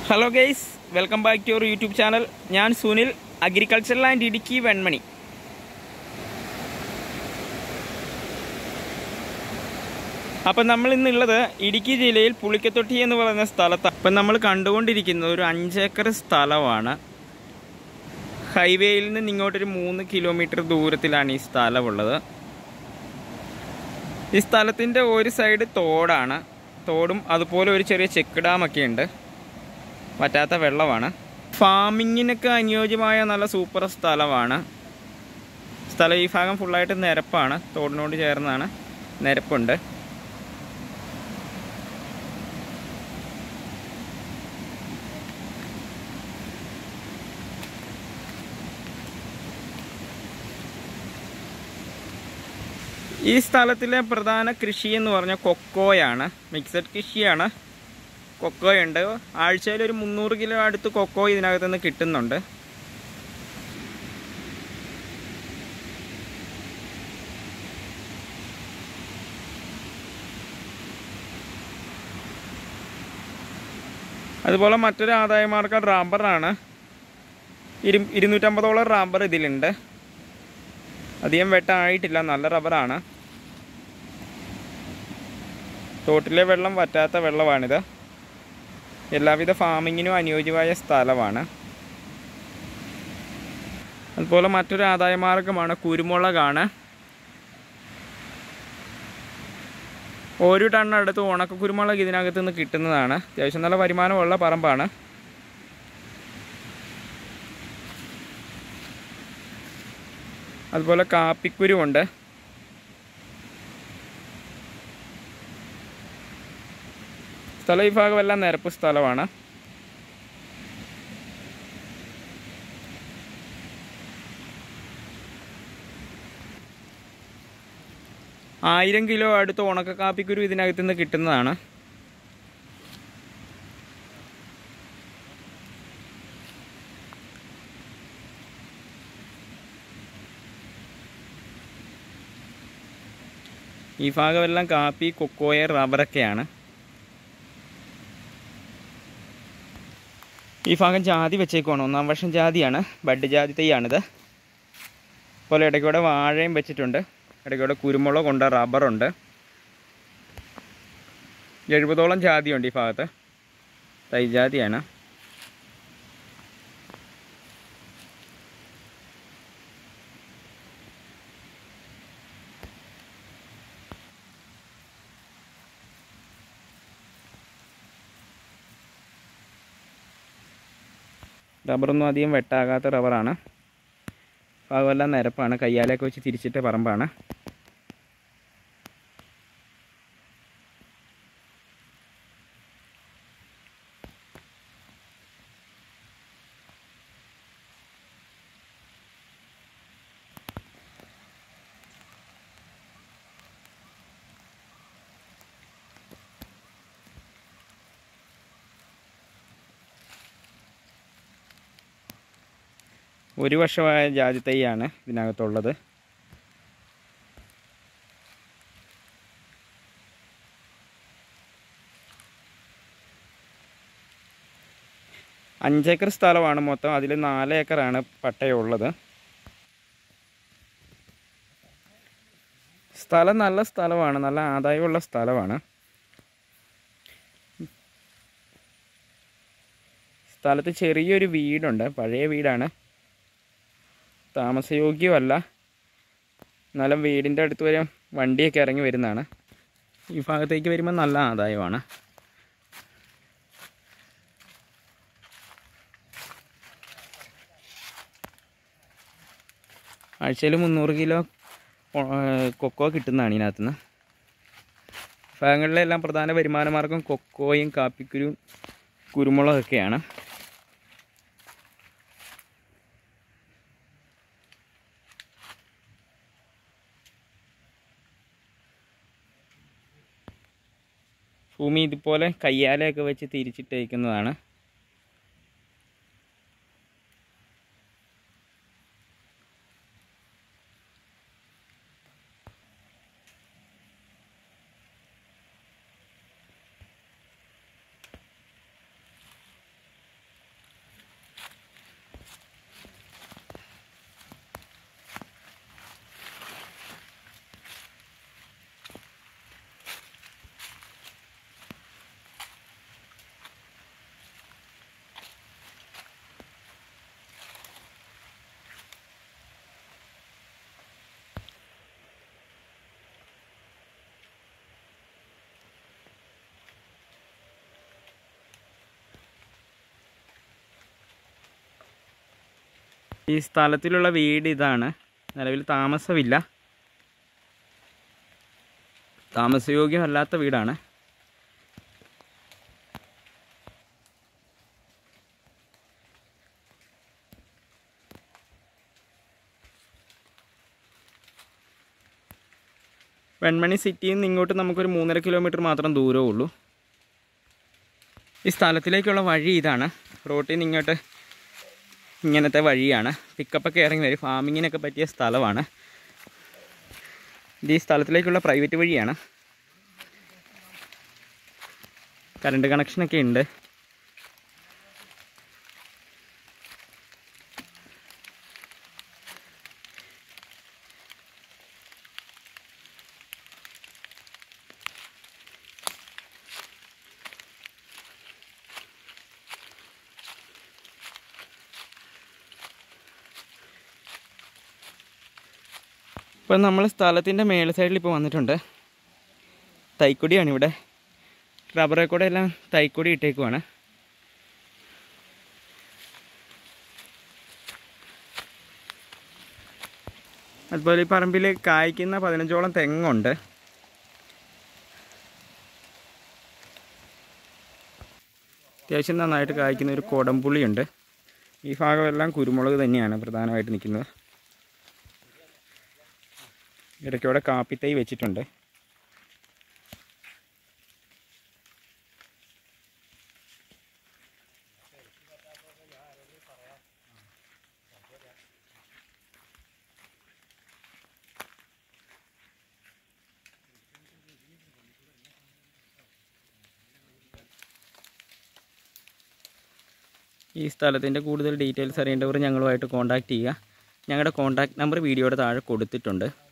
Hello guys, welcome back to your YouTube channel. ഞാൻ Sunil, agriculture land Idukki Venmani. അപ്പം നമ്മൾ ഇന്നുള്ളത് ഇടുക്കി ജില്ലയിൽ പുളിക്കത്തൊട്ടി എന്ന് പറയുന്ന സ്ഥലത്താണ്. അപ്പം നമ്മൾ കണ്ടുകൊണ്ടിരിക്കുന്നത് ഒരു 5 ഏക്കർ സ്ഥലമാണ്. ഹൈവേയിൽ നിന്ന് ഇങ്ങോട്ടൊരു 3 കിലോമീറ്റർ ദൂരത്തിലാണ് ഈ സ്ഥലമുള്ളത്. ഈ സ്ഥലത്തിൻ്റെ ഒരു സൈഡ് തോടാണ്. തോടും അതുപോലെ ഒരു ചെറിയ ചെക്ക് ഡാമൊക്കെ ഉണ്ട്. പറ്റാത്ത വെള്ളമാണ്. ഫാമിങ്ങിനൊക്കെ അനുയോജ്യമായ നല്ല സൂപ്പർ സ്ഥലമാണ്. സ്ഥലം ഈ ഭാഗം ഫുള്ളായിട്ട് നിരപ്പാണ്. തോടിനോട് ചേർന്നാണ്, നിരപ്പുണ്ട്. ഈ സ്ഥലത്തിലെ പ്രധാന കൃഷി എന്ന് പറഞ്ഞാൽ കൊക്കോയാണ്. മിക്സഡ് കൃഷിയാണ്. കൊക്കോയുണ്ട്. ആഴ്ചയിൽ ഒരു 300 കിലോ അടുത്ത് കൊക്കോ ഇതിനകത്ത് നിന്ന് കിട്ടുന്നുണ്ട്. അതുപോലെ മറ്റൊരു ആദായമാർഗ്ഗം റബ്ബറാണ്. 250ഓളം റബ്ബർ ഇതിലുണ്ട്. അധികം വെട്ടായിട്ടില്ല, നല്ല റബ്ബറാണ്. തോട്ടിലെ വെള്ളം വറ്റാത്ത വെള്ളമാണിത്. എല്ലാവിധ ഫാമിങ്ങിനും അനുയോജ്യമായ സ്ഥലമാണ്. അതുപോലെ മറ്റൊരു ആദായമാർഗ്ഗമാണ് കുരുമുളകാണ്. 1 ടൺ അടുത്ത് ഉണക്ക കുരുമുളക് ഇതിനകത്ത് നിന്ന് കിട്ടുന്നതാണ്. അത്യാവശ്യം നല്ല വരുമാനമുള്ള പറമ്പാണ്. അതുപോലെ കാപ്പിക്കുരുവുണ്ട്. സ്ഥലം ഈ ഭാഗമെല്ലാം നിരപ്പ് സ്ഥലമാണ്. ആയിരം കിലോ അടുത്ത് ഉണക്ക കാപ്പിക്കുരു ഇതിനകത്ത് നിന്ന് കിട്ടുന്നതാണ്. ഈ ഭാഗമെല്ലാം കാപ്പി, കൊക്കോയ, റബ്ബറൊക്കെയാണ്. ഈ ഭാഗം ജാതി വെച്ചേക്കുവാണ്. 1-ാം വർഷം ജാതിയാണ്. ബഡ് ജാതി തൈയാണിത്. അതുപോലെ ഇടയ്ക്കൂടെ വാഴയും വെച്ചിട്ടുണ്ട്. ഇടയ്ക്കൂടെ കുരുമുളകുണ്ട്, റബ്ബറുണ്ട്. 70ഓളം ജാതിയുണ്ട് ഈ ഭാഗത്ത്. തൈ ജാതിയാണ്. റബ്ബറൊന്നും അധികം വെട്ടാകാത്ത റബ്ബറാണ്. ഭാഗമെല്ലാം നിരപ്പാണ്. കയ്യാലൊക്കെ വെച്ച് തിരിച്ചിട്ട പറമ്പാണ്. ഒരു വർഷമായ ജാതി തൈയാണ് ഇതിനകത്തുള്ളത്. അഞ്ചേക്കർ സ്ഥലമാണ് മൊത്തം. അതിൽ 4 ഏക്കറാണ് പട്ടയമുള്ളത്. സ്ഥലം നല്ല സ്ഥലമാണ്. നല്ല ആദായമുള്ള സ്ഥലമാണ്. സ്ഥലത്ത് ചെറിയൊരു വീടുണ്ട്. പഴയ വീടാണ്. താമസയോഗ്യമല്ല. എന്നാലും വീടിൻ്റെ അടുത്ത് വരെ വണ്ടിയൊക്കെ ഇറങ്ങി വരുന്നതാണ്. ഈ ഭാഗത്തേക്ക് വരുമ്പോൾ നല്ല ആദായമാണ്. ആഴ്ചയിൽ 300 കിലോ കൊക്കോ കിട്ടുന്നതാണ് ഇതിനകത്തുനിന്ന്. ഭാഗങ്ങളിലെല്ലാം പ്രധാന വരുമാനമാർഗ്ഗം കൊക്കോയും കാപ്പിക്കുരും കുരുമുളകൊക്കെയാണ്. ഭൂമി ഇതുപോലെ കയ്യാലയൊക്കെ വെച്ച് തിരിച്ചിട്ടേക്കുന്നതാണ്. ഈ സ്ഥലത്തിലുള്ള വീട് ഇതാണ്. നിലവിൽ താമസമില്ല, താമസയോഗ്യമല്ലാത്ത വീടാണ്. വെൺമണി സിറ്റിയിൽ നിന്ന് ഇങ്ങോട്ട് നമുക്കൊരു 3.5 കിലോമീറ്റർ മാത്രം ദൂരമേ ഉള്ളൂ. ഈ സ്ഥലത്തിലേക്കുള്ള വഴി ഇതാണ്. റോട്ടിൽ നിന്ന് ഇങ്ങോട്ട് ഇങ്ങനത്തെ വഴിയാണ്. പിക്കപ്പൊക്കെ ഇറങ്ങി വരും. ഫാമിങ്ങിനൊക്കെ പറ്റിയ സ്ഥലമാണ്. ഇത് ഈ സ്ഥലത്തിലേക്കുള്ള പ്രൈവറ്റ് വഴിയാണ്. കറണ്ട് കണക്ഷനൊക്കെ ഉണ്ട്. ഇപ്പം നമ്മൾ സ്ഥലത്തിൻ്റെ മേൽ സൈഡിൽ ഇപ്പോൾ വന്നിട്ടുണ്ട്. തൈക്കൊടിയാണ് ഇവിടെ. റബ്ബറെ കൂടെ എല്ലാം തൈക്കൊടി ഇട്ടേക്കുവാണ്. അതുപോലെ ഈ പറമ്പിൽ കായ്ക്കുന്ന 15ഓളം തെങ്ങുണ്ട്. അത്യാവശ്യം നന്നായിട്ട് കായ്ക്കുന്ന ഒരു കോടംപുളിയുണ്ട്. ഈ ഭാഗമെല്ലാം കുരുമുളക് തന്നെയാണ് പ്രധാനമായിട്ട് നിൽക്കുന്നത്. ഇടയ്ക്കോടെ കാപ്പിത്തൈ വെച്ചിട്ടുണ്ട്. ഈ സ്ഥലത്തിൻ്റെ കൂടുതൽ ഡീറ്റെയിൽസ് അറിയേണ്ടവർ ഞങ്ങളുമായിട്ട് കോൺടാക്റ്റ് ചെയ്യുക. ഞങ്ങളുടെ കോൺടാക്റ്റ് നമ്പർ വീഡിയോയുടെ താഴെ കൊടുത്തിട്ടുണ്ട്.